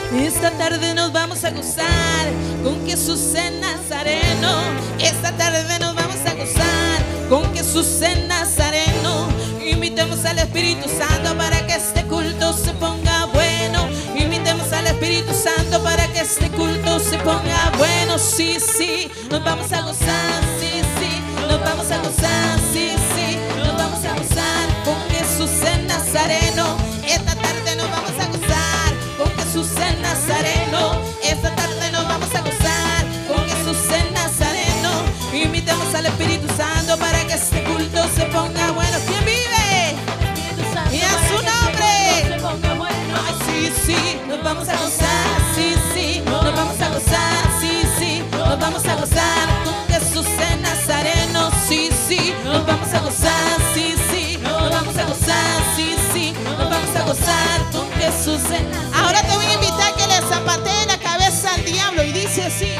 Esta tarde nos vamos a gozar con Jesús el Nazareno. Esta tarde nos vamos a gozar con Jesús el Nazareno. Invitemos al Espíritu Santo para que este culto se ponga bueno. Invitemos al Espíritu Santo para que este culto se ponga bueno. Sí, sí, nos vamos a gozar. Sí, sí, nos vamos a gozar. Sí, sí, nos vamos a gozar con Jesús el Nazareno. Esta tarde nos vamos a gozar con Jesús el Nazareno. Esta tarde nos vamos a gozar con Jesús el Nazareno. Invitemos al Espíritu Santo para que este culto se ponga bueno. ¿Quién vive? Y a su nombre. Ay, sí, sí, nos vamos a gozar. Sí, sí, nos vamos a gozar. Sí, sí, nos vamos a gozar con Jesús el Nazareno. Sí, sí, nos vamos a gozar. Sí, sí, nos vamos a gozar. Sí, sí, nos vamos a gozar con Jesús el Nazareno. Ahora te voy a invitar a que le zapatee la cabeza al diablo y dice así.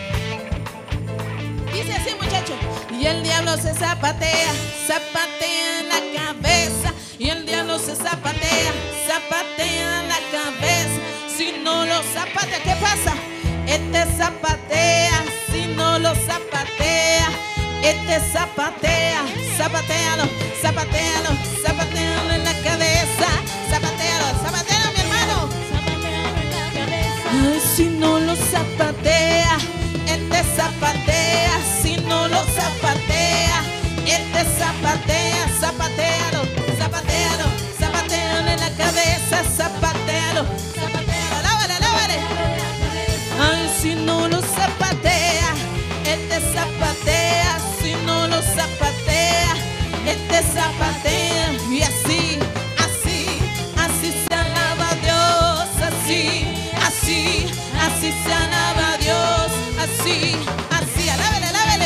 Dice así, muchachos. Y el diablo se zapatea, zapatea en la cabeza. Y el diablo se zapatea, zapatea en la cabeza. Si no lo zapatea, ¿qué pasa? Este zapatea, si no lo zapatea. Este zapatea, zapatealo, zapatealo, zapatealo en la cabeza. Zapatealo, zapatealo, mi hermano. Zapatealo en la cabeza. Ay, si no lo zapatea, él te zapatea. Si no lo zapatea, él te zapatea. Zapatealo, zapatealo, zapatealo en la cabeza. Zapatealo, zapatealo, lávale, lávale. Ay, si no lo zapatea, él te zapatea. Si no lo zapatea, él te zapatea. Y así, así, así se alaba a Dios. Así, así, así se alaba a Dios. Así, así, alábele, alábele.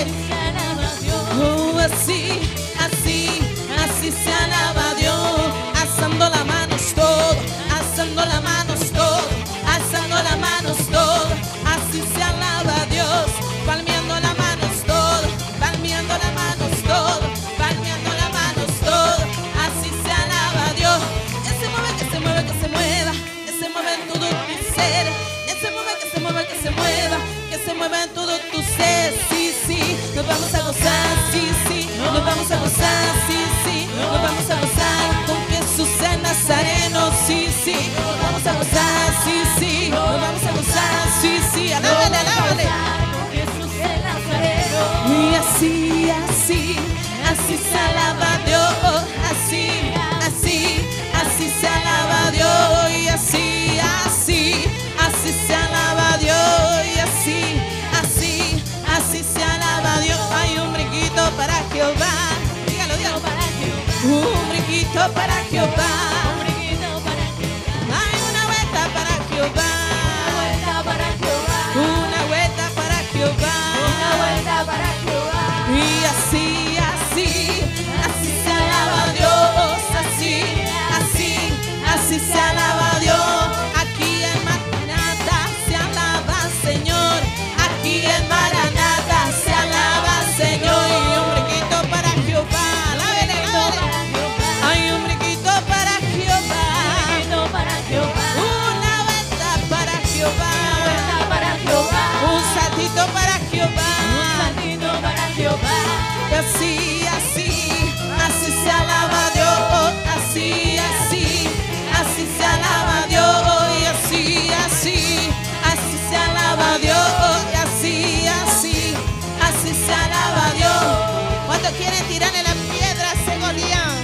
Oh, así, así, así se alaba a Dios. Alzando las manos todo, alzando las manos todo, alzando las manos todo. Así se alaba a Dios. Palmeando las manos todo, palmeando las manos todo, palmeando las manos todo. Así se alaba a Dios. Que se mueve, que se mueve, que se mueva, que se mueva en todo tu ser. Que se mueva, que se mueva, que se mueva, que se mueva en todo tu ser. Sí, sí, nos vamos a gozar. Sí, sí, nos vamos a gozar. Sí, sí, nos vamos a gozar con Jesús el Nazareno. Sí, sí, nos vamos a gozar. Sí, sí, nos vamos a gozar. Sí, sí, alábale, alábale. Con Jesús el Nazareno. Y así, así, así se alaba a Dios. Así, así, así se alaba a Dios. Y así, así, así se alaba a Dios. Y así, así, así se alaba a Dios. Hay un brinquito para Jehová. Dígalo, dígalo. Para Jehová. Un brinquito para Jehová. Un brinquito para Jehová. Hay una vuelta para Jehová. Una vuelta para Jehová. Una vuelta para Jehová. Una vuelta para Jehová. Y así, así, así se alaba a Dios. Así, así, así se alaba a Dios. Aquí en Maranata se alaba al Señor. Aquí en Maranata se alaba al Señor. Y un brinquito para Jehová. Alábele, alábele. Hay un brinquito para Jehová. Un brinquito para Jehová. Una vuelta para Jehová. Una vuelta para Jehová. Un saltito para Jehová. Un saltito para Jehová. Y así, así, así se alaba a Dios. Así, así, así se alaba a Dios. Y así, así, así se alaba a Dios. Y así, así, así se alaba a Dios. ¿Cuántos quieren tirarle la piedra a ese Goliat?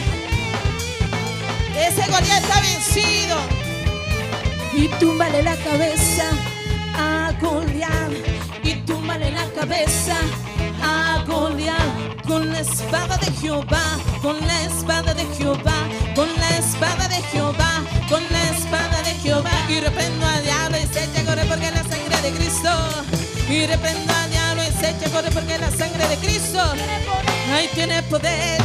Ese Goliat está vencido. Y túmbale la cabeza a Goliat. Y túmbale la cabeza a Goliat. Con la espada de Jehová, con la espada de Jehová, con la espada de Jehová, con la espada de Jehová. Y reprendo al diablo y se echa a correr porque la sangre de Cristo. Y reprendo al diablo y se echa a correr porque la sangre de Cristo. Ahí tiene poder.